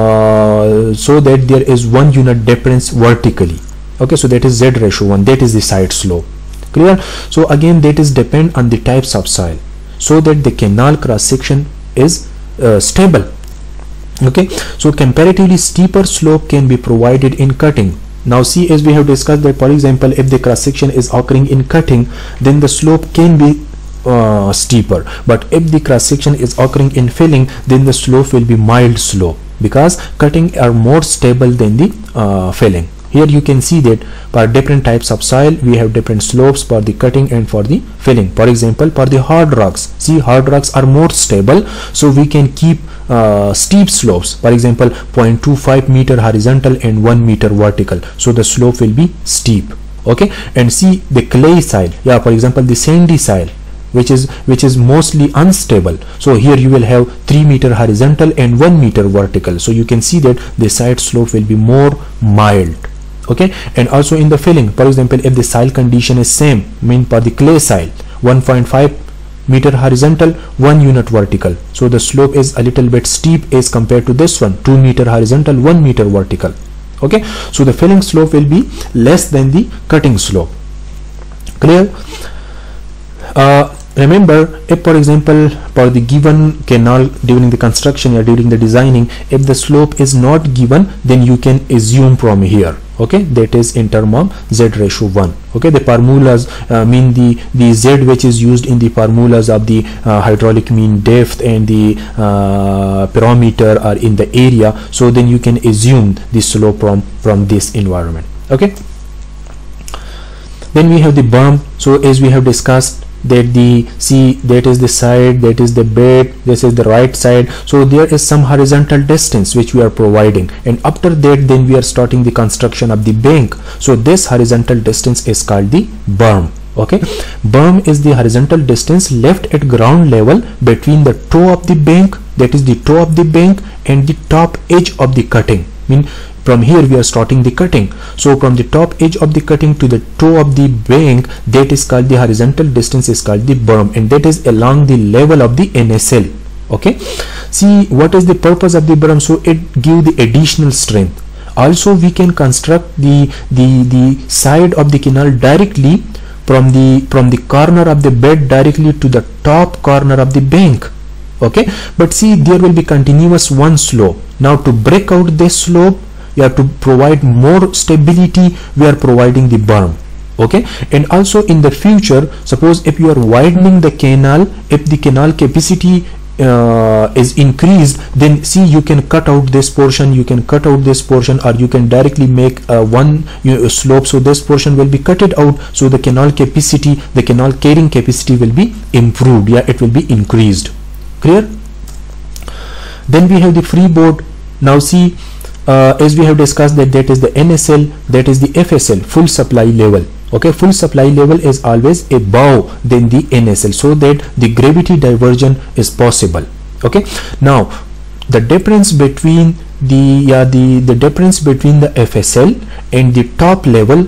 so that there is 1 unit difference vertically. Okay, so that is Z ratio 1, that is the side slope. Clear? So again, that is depend on the types of soil, so that the canal cross section is stable. Okay, so comparatively steeper slope can be provided in cutting. Now see, as we have discussed that, for example, if the cross section is occurring in cutting, then the slope can be steeper, but if the cross section is occurring in filling, then the slope will be mild slope, because cutting are more stable than the filling. Here you can see that for different types of soil we have different slopes for the cutting and for the filling. For example, for the hard rocks, see, hard rocks are more stable, so we can keep steep slopes. For example, 0.25 meter horizontal and 1 meter vertical, so the slope will be steep. Okay, and see the clay soil, yeah, for example the sandy soil, which is mostly unstable, so here you will have 3 meter horizontal and 1 meter vertical, so you can see that the side slope will be more mild. Okay, and also in the filling, for example, if the soil condition is same, mean for the clay soil, 1.5 meter horizontal, 1 unit vertical, so the slope is a little bit steep as compared to this one, 2 meter horizontal, 1 meter vertical. Okay, so the filling slope will be less than the cutting slope. Clear? Remember, if for example for the given canal during the construction or during the designing, if the slope is not given, then you can assume from here. Okay, that is in term of Z ratio 1. Okay, the formulas mean the Z which is used in the formulas of the hydraulic mean depth and the parameter are in the area, so then you can assume the slope from this environment. Okay, then we have the berm. So as we have discussed, that that is the side, that is the bed, this is the right side. So there is some horizontal distance which we are providing, and after that then we are starting the construction of the bank. So this horizontal distance is called the berm. Okay, berm is the horizontal distance left at ground level between the toe of the bank, that is the toe of the bank, and the top edge of the cutting. From here we are starting the cutting, so from the top edge of the cutting to the toe of the bank, that is called the horizontal distance, is called the berm, and that is along the level of the NSL. Okay, see what is the purpose of the berm? So it gives the additional strength. Also we can construct the side of the canal directly from the corner of the bed directly to the top corner of the bank. Okay, but see there will be continuous one slope. Now to break out this slope, you have to provide more stability, we are providing the berm. Okay, and also in the future, suppose if you are widening the canal, if the canal capacity is increased, then see you can cut out this portion, you can cut out this portion, or you can directly make one slope, so this portion will be cutted out, so the canal capacity, the canal carrying capacity will be improved, yeah, it will be increased. Clear? Then we have the freeboard. Now see, as we have discussed that is the NSL, that is the FSL, full supply level. Okay, full supply level is always above than the NSL, so that the gravity diversion is possible. Okay, now the difference between the difference between the FSL and the top level,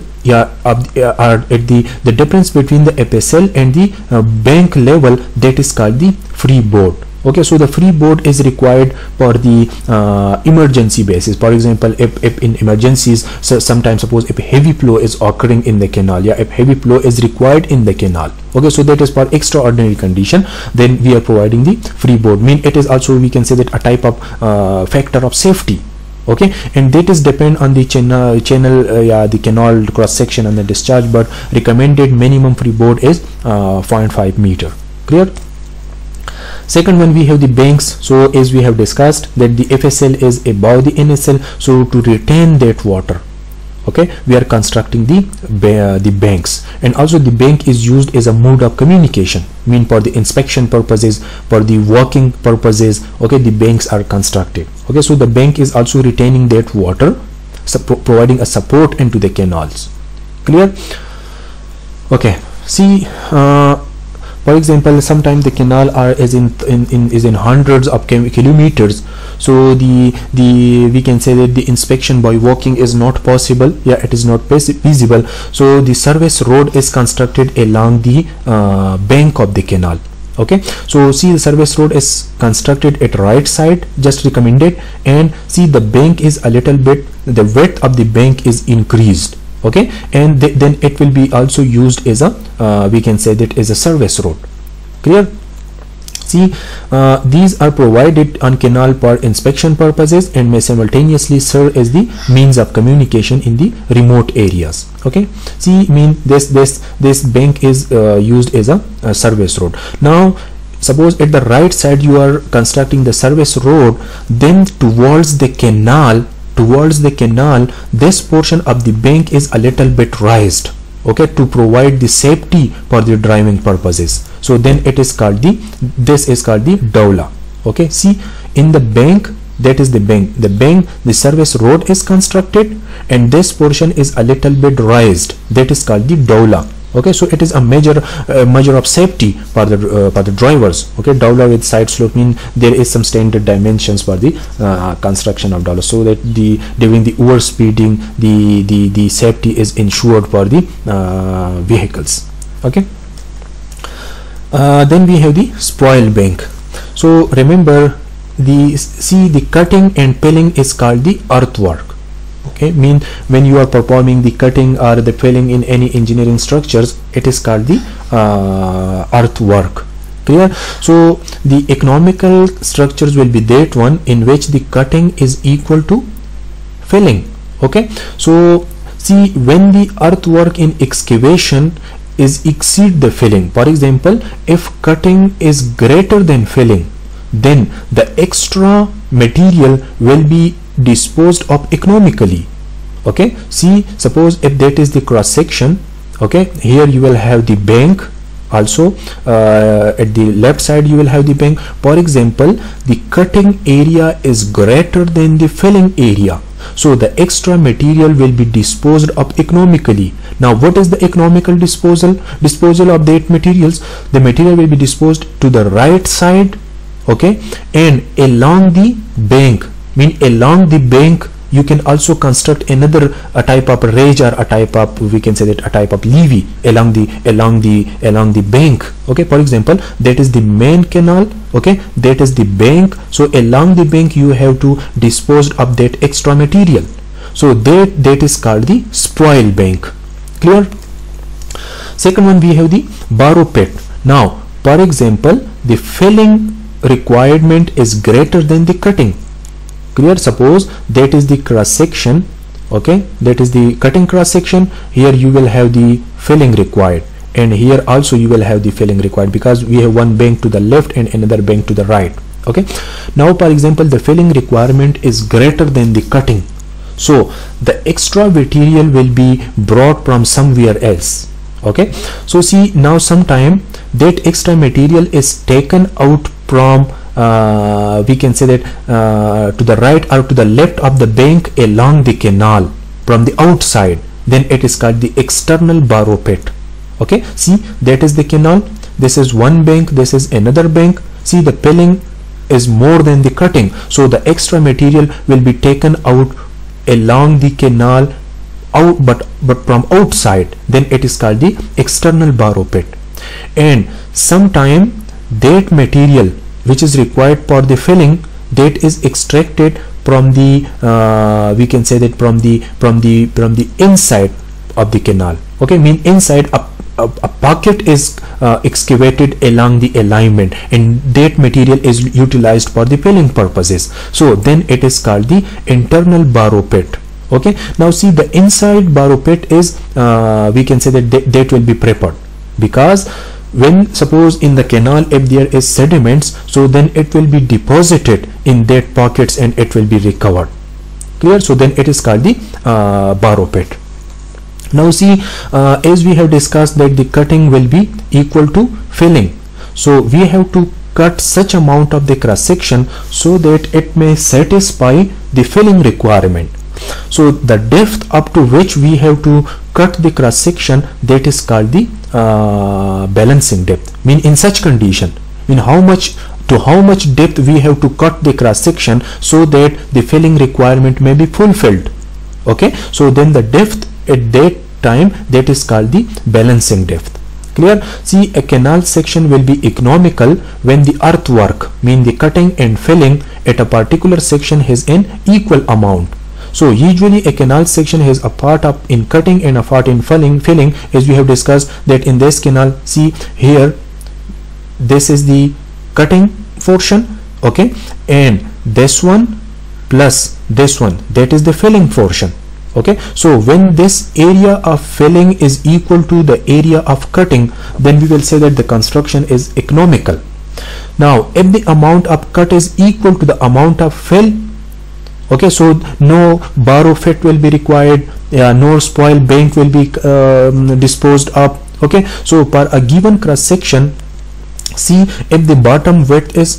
the difference between the FSL and the bank level, that is called the freeboard. Okay, so the freeboard is required for the emergency basis. For example, if in emergencies, so sometimes suppose if heavy flow is occurring in the canal, yeah, if heavy flow is required in the canal. Okay, so that is for extraordinary condition, then we are providing the freeboard. It is also, we can say that, a type of factor of safety. Okay, and that is depend on the channel, the canal cross section and the discharge, but recommended minimum freeboard is 0.5 meter. Clear? Second one, we have the banks. So as we have discussed that the FSL is above the NSL, so to retain that water, okay, we are constructing the banks. And also the bank is used as a mode of communication, for the inspection purposes, for the working purposes. Okay, the banks are constructed. Okay, so the bank is also retaining that water, providing a support into the canals. Clear? Okay, see, for example, sometimes the canal is in hundreds of kilometers, so we can say that the inspection by walking is not possible. Yeah, it is not feasible. So the service road is constructed along the bank of the canal. Okay, so see the service road is constructed at right side, just recommended, and see the bank is a little bit, the width of the bank is increased. Okay, and then it will be also used as a we can say that as a service road. Clear? See, these are provided on canal for inspection purposes and may simultaneously serve as the means of communication in the remote areas. Okay, see, this bank is used as a service road. Now suppose at the right side you are constructing the service road, then towards the canal, this portion of the bank is a little bit raised, okay, to provide the safety for the driving purposes. So then it is called this is called the dowla. Okay, see, in the bank, that is the bank, the service road is constructed, and this portion is a little bit raised, that is called the dowla. Okay, so it is a measure of safety for the drivers. Okay, dowla with side slope there is some standard dimensions for the construction of dowla, so that during the overspeeding the safety is ensured for the vehicles. Okay, then we have the spoil bank. So remember, the cutting and pilling is called the earthwork. Okay, when you are performing the cutting or the filling in any engineering structures, it is called the earthwork. Clear? So the economical structures will be that one in which the cutting is equal to filling. Okay, so see, when the earthwork in excavation is exceed the filling, for example, if cutting is greater than filling, then the extra material will be disposed of economically. Okay, see, suppose if that is the cross section, okay, here you will have the bank, Also at the left side you will have the bank. For example, the cutting area is greater than the filling area, so the extra material will be disposed of economically. Now what is the economical disposal of that materials? The material will be disposed to the right side, okay, and along the bank. Along the bank you can also construct another type of ridge, or a type of, we can say that, a type of levee along the bank. Okay, for example, that is the main canal, okay, that is the bank. So along the bank you have to dispose of that extra material, so that is called the spoil bank. Clear? Second one, we have the borrow pit. Now for example, the filling requirement is greater than the cutting. Clear? Suppose that is the cross section, okay, that is the cutting cross section. Here you will have the filling required, and here also you will have the filling required, because we have one bank to the left and another bank to the right. Okay, now for example, the filling requirement is greater than the cutting, so the extra material will be brought from somewhere else. Okay, so see, now sometime that extra material is taken out from we can say that to the right or to the left of the bank along the canal from the outside, then it is called the external borrow pit. Okay, see, that is the canal, this is one bank, this is another bank. See, the filling is more than the cutting, so the extra material will be taken out along the canal, out but from outside, then it is called the external borrow pit. And sometime that material which is required for the filling, that is extracted from the we can say that from the inside of the canal. Okay, inside a pocket is excavated along the alignment, and that material is utilized for the filling purposes, so then it is called the internal borrow pit. Okay, now see, the inside borrow pit is we can say that will be prepared, because when suppose in the canal if there is sediments, so then it will be deposited in that pockets and it will be recovered. Clear? So then it is called the borrow pit. Now see, as we have discussed that the cutting will be equal to filling, so we have to cut such amount of the cross section so that it may satisfy the filling requirement. So the depth up to which we have to cut the cross section, that is called the balancing depth. In such condition, how much depth we have to cut the cross section so that the filling requirement may be fulfilled. Okay, so then the depth at that time, that is called the balancing depth. Clear? See, a canal section will be economical when the earthwork, the cutting and filling at a particular section has an equal amount. So usually a canal section has a part of in cutting and a part in filling, as we have discussed that in this canal. See here, this is the cutting portion, okay, and this one plus this one, that is the filling portion. Okay, so when this area of filling is equal to the area of cutting, then we will say that the construction is economical. Now if the amount of cut is equal to the amount of fill, okay, so no borrow pit will be required, no spoil bank will be disposed of. Okay, so for a given cross section, see, if the bottom width is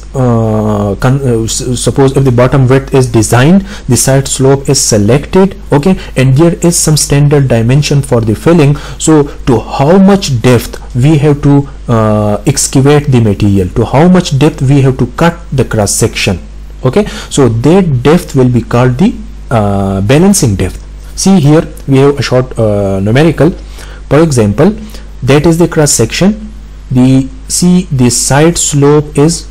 suppose if the bottom width is designed, the side slope is selected, okay, and there is some standard dimension for the filling, so to how much depth we have to excavate the material, to how much depth we have to cut the cross section. Okay, so that depth will be called the balancing depth. See, here we have a short numerical. For example, that is the cross section. The side slope is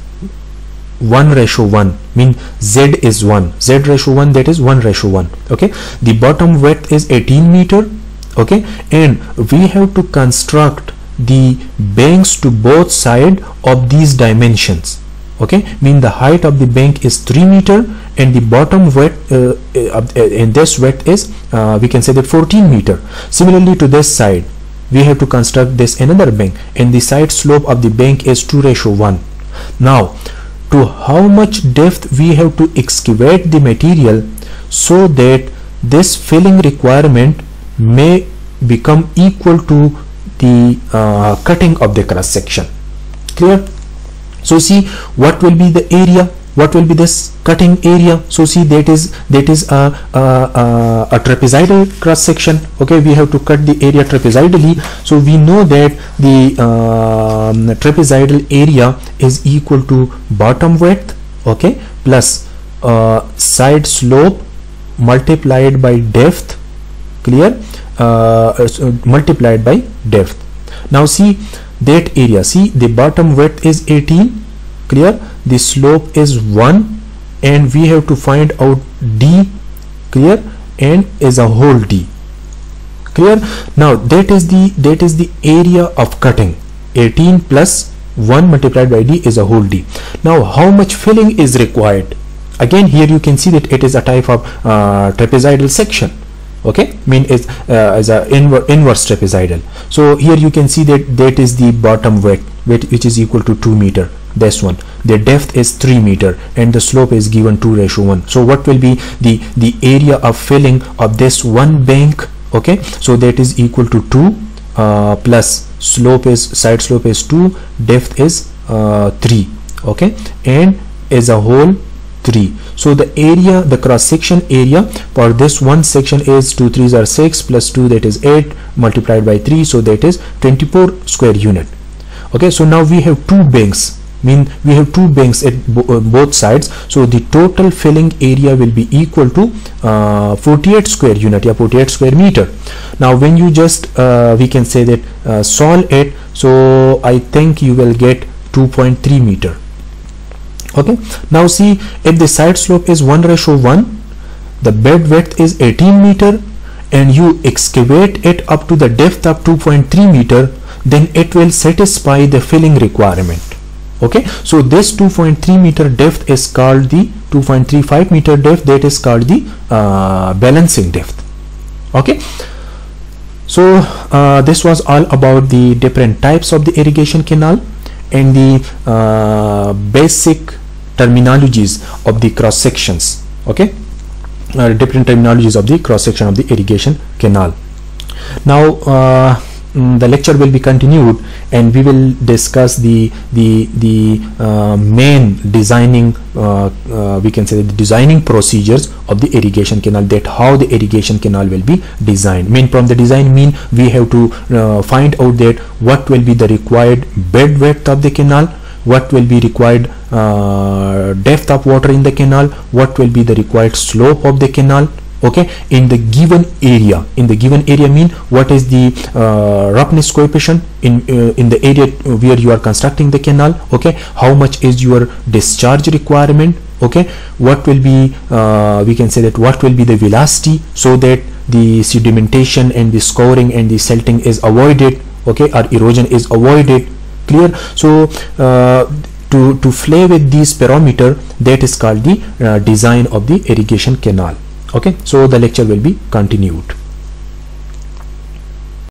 1:1, Z is 1, Z/1, that is 1:1. Okay, the bottom width is 18 meter. Okay, and we have to construct the banks to both sides of these dimensions. Okay, the height of the bank is 3 meter and the bottom width and this width is we can say that 14 meter. Similarly to this side, we have to construct this another bank, and the side slope of the bank is 2:1. Now to how much depth we have to excavate the material so that this filling requirement may become equal to the cutting of the cross section. Clear? So see what will be the area, what will be this cutting area. So see that is a trapezoidal cross section. Okay, we have to cut the area trapezoidally. So we know that the trapezoidal area is equal to bottom width, okay, plus side slope multiplied by depth. Clear? Multiplied by depth. Now see that area, see the bottom width is 18, clear, the slope is 1, and we have to find out d, clear, and is a whole d. Clear? Now that is the area of cutting. 18 plus 1 multiplied by d is a whole d. Now how much filling is required? Again here you can see that it is a type of trapezoidal section. Okay, mean is as a inverse trapezoidal. So here you can see that is the bottom width which is equal to 2 meter. This one, the depth is 3 meter and the slope is given 2:1. So what will be the area of filling of this one bank? Okay, so that is equal to 2 plus side slope is 2, depth is 3, okay, and as a whole 3. So the area, the cross section area for this one section is 2 3s are 6 plus 2, that is 8, multiplied by 3, so that is 24 square unit. Okay, so now we have two banks, mean we have two banks at both sides, so the total filling area will be equal to 48 square unit, yeah, 48 square meter. Now when you just we can say that solve it, so I think you will get 2.3 meter. Okay, now see if the side slope is 1:1, the bed width is 18 meter, and you excavate it up to the depth of 2.3 meter, then it will satisfy the filling requirement. Okay, so this 2.3 meter depth is called the 2.35 meter depth, that is called the balancing depth. Okay, so this was all about the different types of the irrigation canal and the basic terminologies of the cross sections. Okay, different terminologies of the cross section of the irrigation canal. Now the lecture will be continued and we will discuss the main designing we can say the designing procedures of the irrigation canal, that how the irrigation canal will be designed. Mean from the design, mean we have to find out that what will be the required bed width of the canal, what will be required depth of water in the canal, what will be the required slope of the canal, okay, in the given area. In the given area mean what is the roughness coefficient in the area where you are constructing the canal, okay, how much is your discharge requirement, okay, what will be we can say that what will be the velocity, so that the sedimentation and the scouring and the silting is avoided, okay, or erosion is avoided. Clear? So to play with these parameter, that is called the design of the irrigation canal. Okay, so the lecture will be continued.